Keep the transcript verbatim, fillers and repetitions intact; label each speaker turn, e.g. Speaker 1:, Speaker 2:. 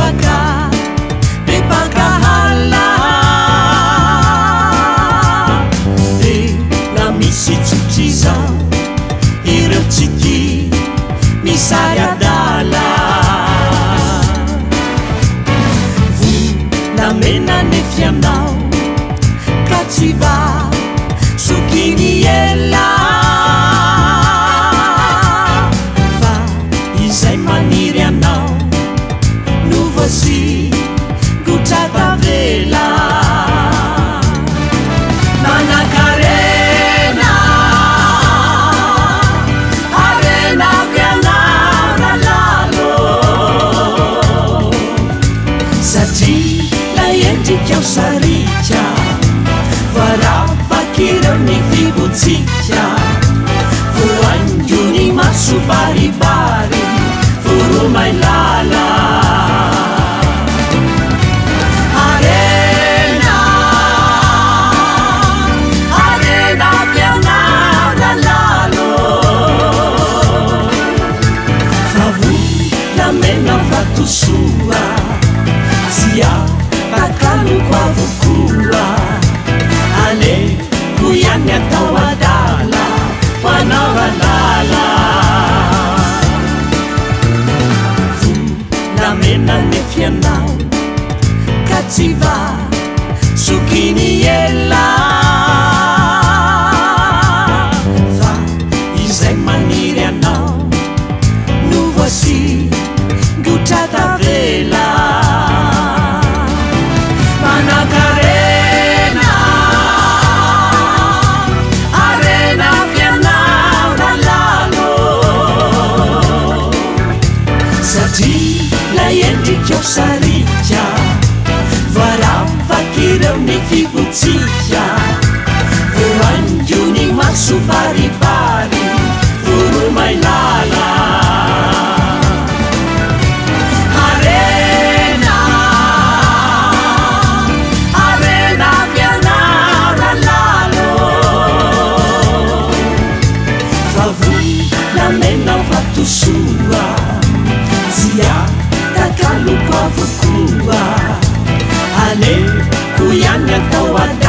Speaker 1: bevaka bepankahala de na misy tsotry zao ireo tsy ty misary adala volamena nefianao ka tsy va sokiny ela fa izay maniry anao no voasi gotratavela manakarena arena pianara lalo satria la endrikao sarika varapakireo ny fibotsika voaingony maso baribary voromay lala arena arena pianara lalo fa volamena vatosoa tia takaloko avokoa ale kuyany atao adala hoanao alala volamena nefianao ka tsy va sokiny ela fa izay maniry anao no voasi gotratavela manakarena arena pianara lalo satria la endrikao sarika varapakireo ny fibotsika voaingony maso baribary voromay lala arena arena pianara lalo fa volamena vatosoa tia takaloko avokoa ale kuyany atao